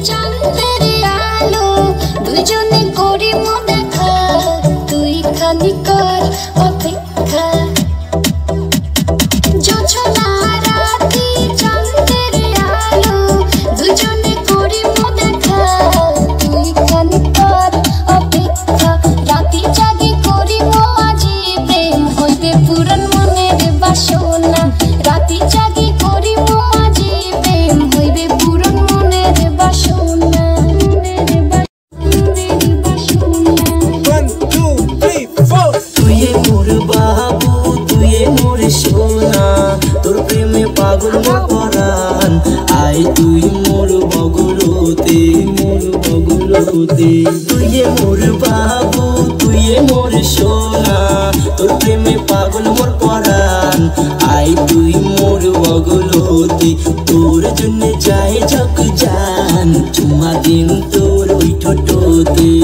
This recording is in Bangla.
চাঁদের আলো দুজনে করি মন দেখা তুই খালি কর অপেক্ষা জোছনা রাতি চাঁদের আলো দুজনে করি মন দেখা তুই খালি কর অপেক্ষা রাতি জাগি করি আজি প্রেম হইবে পুরন মনের বাসনা রাতি জাগি করি আজি প্রেম হইবে পুরন মনের বাসনা। 1 2 3 4 তুই মোর বাবু তুই মোর সোনা তোর প্রেমে পাগল পরাণ আই তুই মোর বগলতে তুই মোর বাবু তুই মোর সোনা তোর প্রেমে পাগল মোর পরাণ আই তুই মোর বগলতে তোর জন্য যায় জগ জান চুমা দিন তোর ওই ঠোঁটতে